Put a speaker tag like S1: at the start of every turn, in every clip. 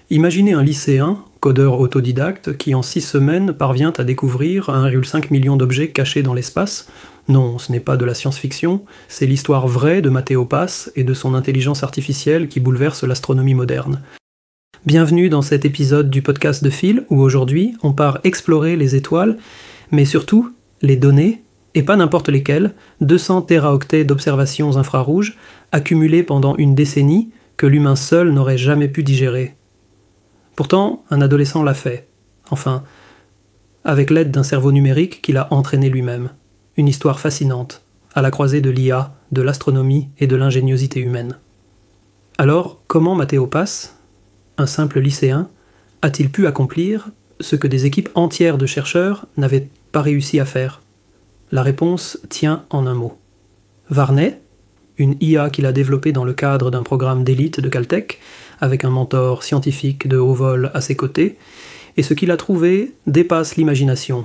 S1: Imaginez un lycéen, codeur autodidacte, qui en 6 semaines parvient à découvrir 1,5 million d'objets cachés dans l'espace. Non, ce n'est pas de la science-fiction, c'est l'histoire vraie de Matteo Pass et de son intelligence artificielle qui bouleverse l'astronomie moderne. Bienvenue dans cet épisode du podcast de Phil, où aujourd'hui on part explorer les étoiles, mais surtout les données, et pas n'importe lesquelles, 200 téraoctets d'observations infrarouges, accumulées pendant une décennie, que l'humain seul n'aurait jamais pu digérer. Pourtant, un adolescent l'a fait. Enfin, avec l'aide d'un cerveau numérique qu'il a entraîné lui-même. Une histoire fascinante, à la croisée de l'IA, de l'astronomie et de l'ingéniosité humaine. Alors, comment Matteo Pass, un simple lycéen, a-t-il pu accomplir ce que des équipes entières de chercheurs n'avaient pas réussi à faire? La réponse tient en un mot. Varney, une IA qu'il a développée dans le cadre d'un programme d'élite de Caltech, avec un mentor scientifique de haut vol à ses côtés, et ce qu'il a trouvé dépasse l'imagination.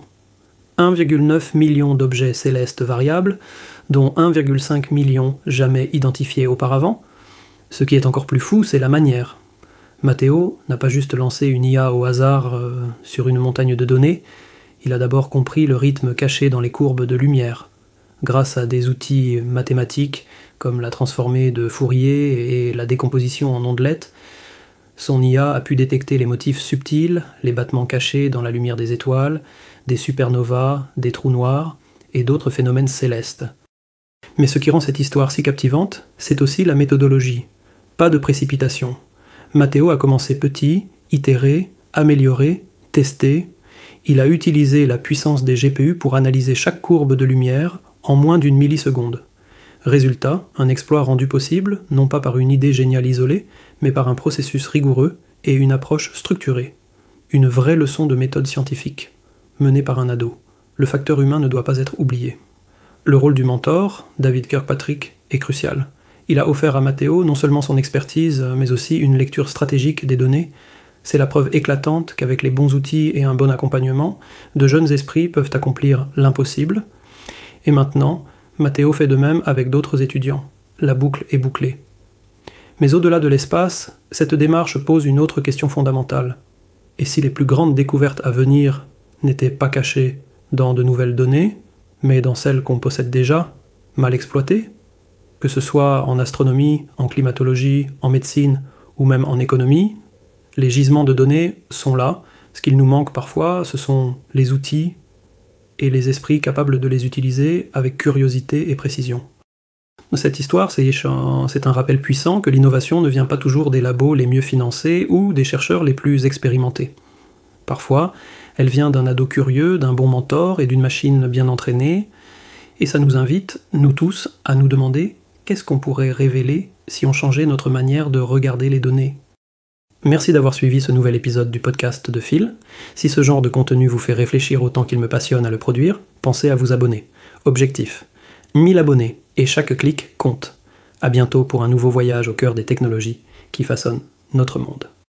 S1: 1,9 million d'objets célestes variables, dont 1,5 million jamais identifiés auparavant. Ce qui est encore plus fou, c'est la manière. Matteo n'a pas juste lancé une IA au hasard sur une montagne de données, il a d'abord compris le rythme caché dans les courbes de lumière. Grâce à des outils mathématiques, comme la transformée de Fourier et la décomposition en ondelettes, son IA a pu détecter les motifs subtils, les battements cachés dans la lumière des étoiles, des supernovas, des trous noirs et d'autres phénomènes célestes. Mais ce qui rend cette histoire si captivante, c'est aussi la méthodologie. Pas de précipitation. Matteo a commencé petit, itéré, amélioré, testé. Il a utilisé la puissance des GPU pour analyser chaque courbe de lumière en moins d'une milliseconde. Résultat, un exploit rendu possible, non pas par une idée géniale isolée, mais par un processus rigoureux et une approche structurée. Une vraie leçon de méthode scientifique, menée par un ado. Le facteur humain ne doit pas être oublié. Le rôle du mentor, David Kirkpatrick, est crucial. Il a offert à Matteo non seulement son expertise, mais aussi une lecture stratégique des données. C'est la preuve éclatante qu'avec les bons outils et un bon accompagnement, de jeunes esprits peuvent accomplir l'impossible. Et maintenant, Matteo fait de même avec d'autres étudiants. La boucle est bouclée. Mais au-delà de l'espace, cette démarche pose une autre question fondamentale. Et si les plus grandes découvertes à venir n'étaient pas cachées dans de nouvelles données, mais dans celles qu'on possède déjà, mal exploitées, que ce soit en astronomie, en climatologie, en médecine ou même en économie, les gisements de données sont là. Ce qu'il nous manque parfois, ce sont les outils et les esprits capables de les utiliser avec curiosité et précision. Cette histoire, c'est un rappel puissant que l'innovation ne vient pas toujours des labos les mieux financés ou des chercheurs les plus expérimentés. Parfois, elle vient d'un ado curieux, d'un bon mentor et d'une machine bien entraînée, et ça nous invite, nous tous, à nous demander qu'est-ce qu'on pourrait révéler si on changeait notre manière de regarder les données. Merci d'avoir suivi ce nouvel épisode du podcast de Phil. Si ce genre de contenu vous fait réfléchir autant qu'il me passionne à le produire, pensez à vous abonner. Objectif: 1000 abonnés, et chaque clic compte. À bientôt pour un nouveau voyage au cœur des technologies qui façonnent notre monde.